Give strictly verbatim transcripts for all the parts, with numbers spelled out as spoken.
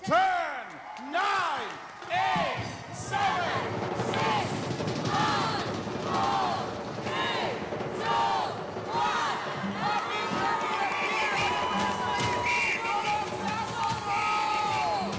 ten, nine, eight, seven, six, five, four, three, two, one. Happy thirtieth year anniversary, Sinulog Sasol!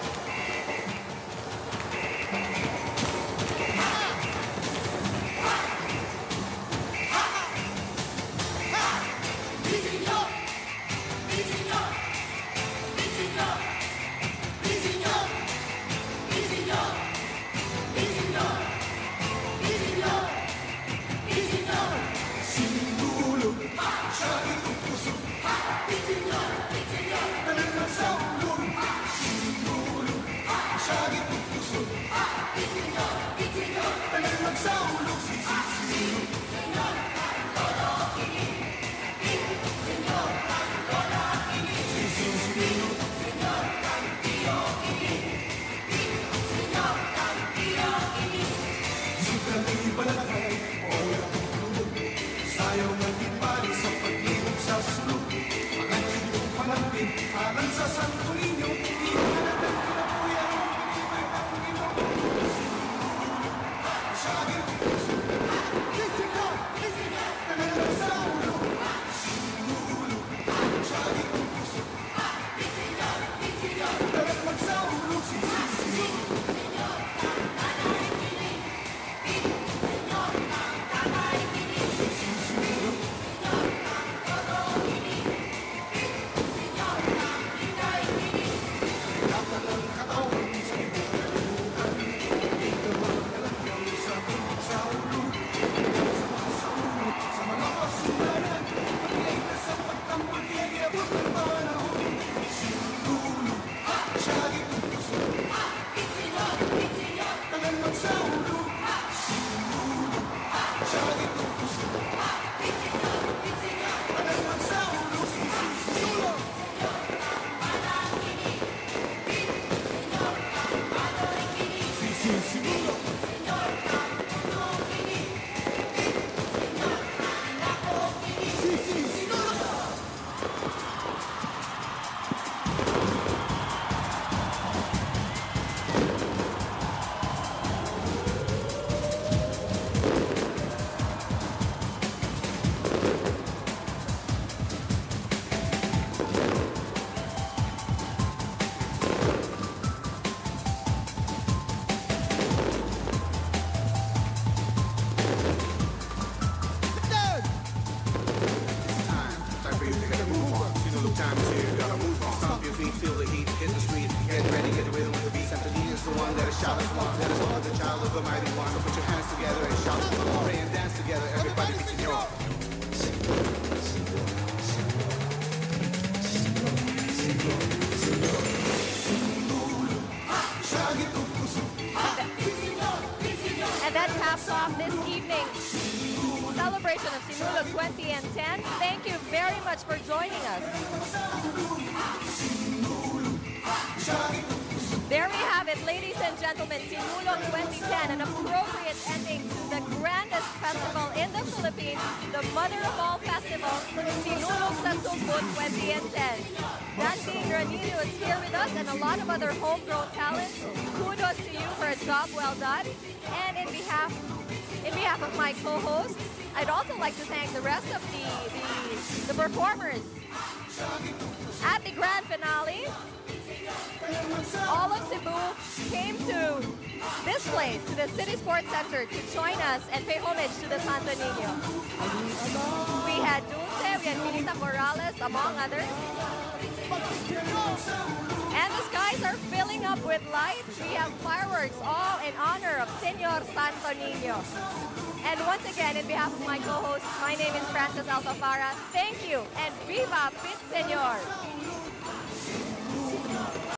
And that caps off this evening's celebration of Sinulog twenty ten. Thank you very much for joining us. There we have it, ladies and gentlemen, Sinulog twenty ten, an appropriate ending to the grandest festival in the Philippines, the mother of all festivals, Sinulog sa Sumbut twenty ten. Dante Granillo is here with us and a lot of other homegrown talents. Kudos to you for a job well done. And in behalf, in behalf of my co-hosts, I'd also like to thank the rest of the, the, the performers at the grand finale. All of Cebu came to this place, to the City Sports Center, to join us and pay homage to the Santo Niño. We had Dulce, we had Milita Morales, among others. And the skies are filling up with lights. We have fireworks, all in honor of Senor Santo Niño. And once again, in behalf of my co-host, my name is Frances Alfafara. Thank you, and Viva Pit Senor!